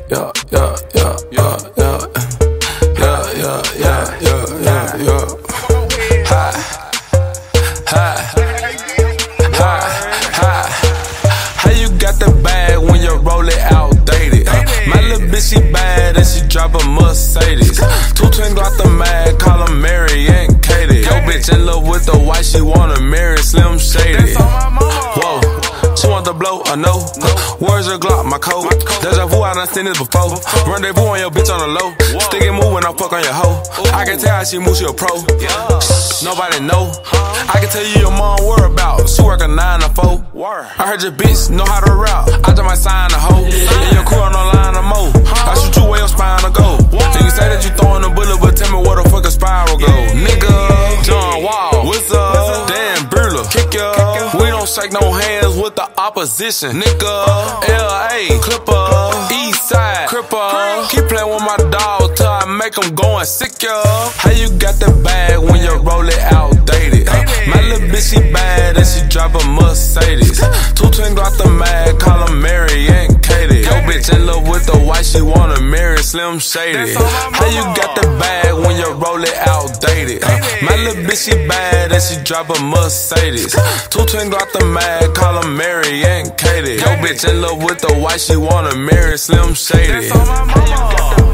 yeah, yeah, yeah, yeah, yeah, yeah, yeah, yeah, yeah, yeah. Hi, hi, hi, hi. How you got the bag when you roll it outdated? My little bitch, she bad and she drive a Mercedes. 2 twin got the mag, call her Mary and Katie. Yo, bitch in love with the white, she wanna marry Slim Shady. Whoa. She want the blow, or no? Words are Glock, my code. Deja vu, I done seen this before. Rendezvous on your bitch on the low. Stick and move when I fuck on your hoe. I can tell how she moves, she a pro. Nobody know. I can tell you your mom whereabouts. She work a 9 to 4. I heard your bitch know how to rap. I just might sign a hoe. And your crew on the line of mo. I shoot you where your spine to go. And you say that you throwing a bullet, but tell me where the fuck a spiral go. Nigga, John Wall, what's up? Dan Burler, kick ya. We don't shake no hands with the opposition. Nigga, LA, Clipper, Eastside, Cripper. Keep playing with my dog till I make him going sick, yo. How you got the bag when you roll it outdated? My little bitch, she bad and she drive a Mercedes. 2 twin got the mag, call her Mary and Katie. Yo, bitch in love with the white, she wanna marry Slim Shady. How you got the bag when you roll it outdated? My little bitch, she bad and she drive a Mercedes. 2 twin got the mag, call her Mary and Katie. Yo, bitch in love with the white, she wanna marry Slim Shady.